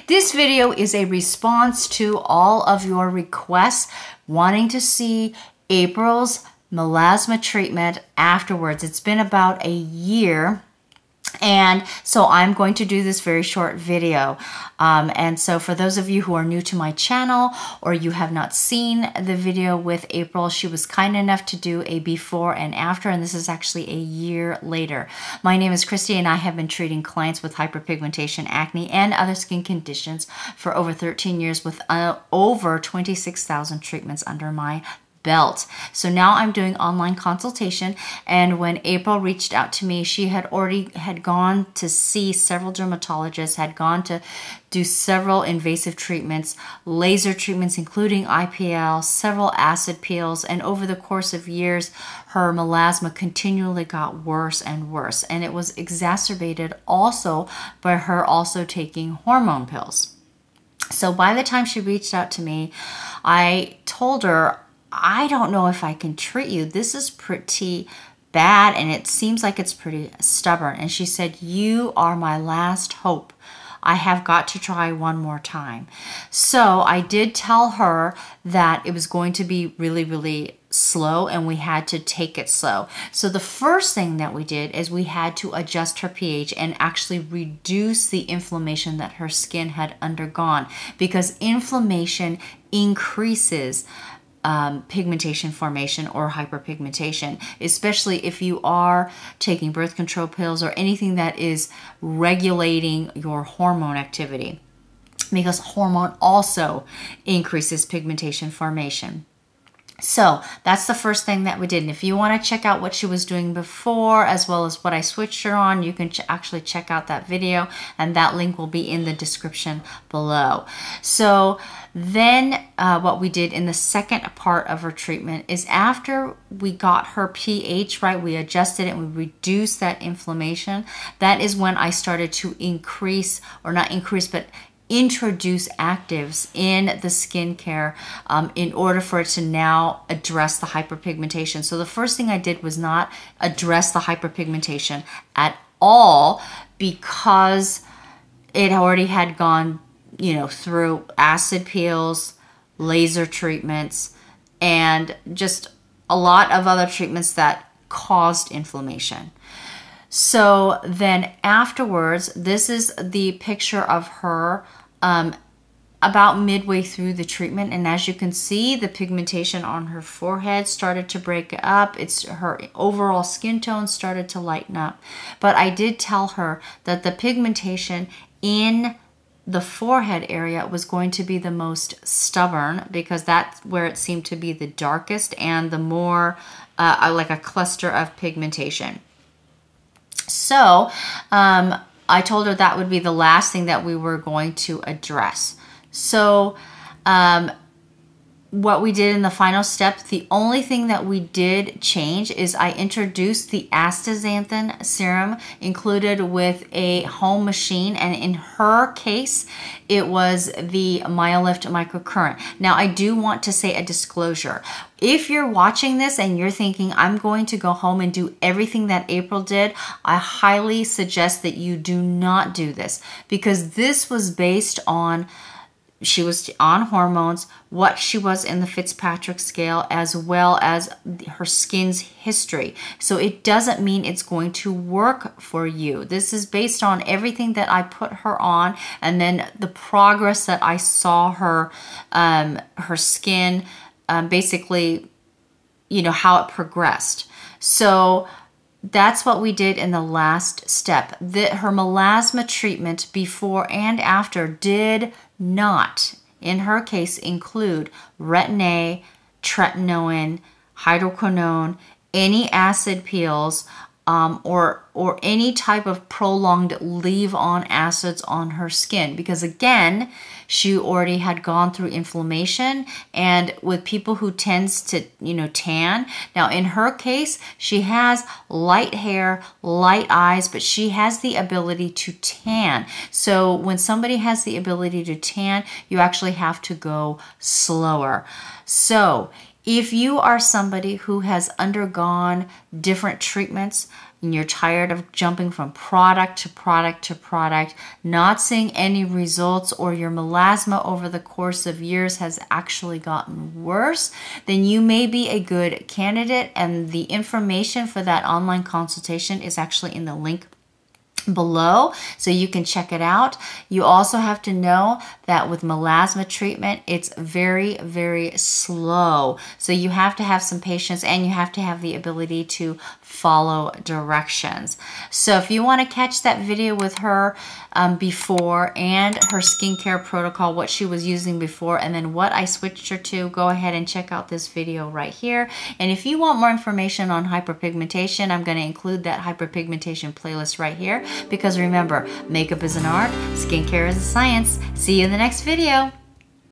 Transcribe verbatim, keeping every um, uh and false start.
This video is a response to all of your requests wanting to see April's melasma treatment afterwards. It's been about a year. And so I'm going to do this very short video. Um, and so for those of you who are new to my channel or you have not seen the video with April, she was kind enough to do a before and after, and this is actually a year later. My name is Christy and I have been treating clients with hyperpigmentation, acne, and other skin conditions for over thirteen years with uh, over twenty-six thousand treatments under my belt. So now I'm doing online consultation, and when April reached out to me, she had already had gone to see several dermatologists, had gone to do several invasive treatments, laser treatments, including I P L, several acid peels, and over the course of years, her melasma continually got worse and worse, and it was exacerbated also by her also taking hormone pills. So by the time she reached out to me, I told her, I don't know if I can treat you. This is pretty bad and it seems like it's pretty stubborn. And she said, you are my last hope. I have got to try one more time. So I did tell her that it was going to be really, really slow and we had to take it slow. So the first thing that we did is we had to adjust her pH and actually reduce the inflammation that her skin had undergone, because inflammation increases Um, pigmentation formation or hyperpigmentation, especially if you are taking birth control pills or anything that is regulating your hormone activity, because hormone also increases pigmentation formation. So that's the first thing that we did. And if you want to check out what she was doing before as well as what I switched her on, you can ch actually check out that video, and that link will be in the description below. So then uh, what we did in the second part of her treatment is after we got her pH right, we adjusted it and we reduced that inflammation. That is when I started to increase, or not increase, but introduce actives in the skincare um, in order for it to now address the hyperpigmentation. So the first thing I did was not address the hyperpigmentation at all, because it already had gone, you know, through acid peels, laser treatments, and just a lot of other treatments that caused inflammation. So then afterwards, this is the picture of her um, about midway through the treatment. And as you can see, the pigmentation on her forehead started to break up. It's her overall skin tone started to lighten up. But I did tell her that the pigmentation in the forehead area was going to be the most stubborn, because that's where it seemed to be the darkest and the more uh, like a cluster of pigmentation. So um, I told her that would be the last thing that we were going to address. So um, what we did in the final step, the only thing that we did change is I introduced the astaxanthin serum included with a home machine, and in her case it was the MyoLift microcurrent. Now I do want to say a disclosure. If you're watching this and you're thinking, I'm going to go home and do everything that April did, I highly suggest that you do not do this, because this was based on, she was on hormones, what she was in the Fitzpatrick scale, as well as her skin's history. So it doesn't mean it's going to work for you. This is based on everything that I put her on, and then the progress that I saw her, um, her skin, um, basically, you know, how it progressed. So that's what we did in the last step. The, her melasma treatment before and after did not, in her case, include Retin A, Tretinoin, hydroquinone, any acid peels, um, or or any type of prolonged leave-on acids on her skin, because again, she already had gone through inflammation, and with people who tends to, you know, tan. Now in her case, she has light hair, light eyes, but she has the ability to tan. So when somebody has the ability to tan, you actually have to go slower. So if you are somebody who has undergone different treatments and you're tired of jumping from product to product to product, not seeing any results, or your melasma over the course of years has actually gotten worse, then you may be a good candidate. And the information for that online consultation is actually in the link below, so you can check it out. You also have to know that with melasma treatment, it's very, very slow. So you have to have some patience, and you have to have the ability to follow directions. So if you want to catch that video with her um, before, and her skincare protocol, what she was using before, and then what I switched her to, go ahead and check out this video right here. And if you want more information on hyperpigmentation, I'm going to include that hyperpigmentation playlist right here. Because remember, makeup is an art, skincare is a science. See you in the next video.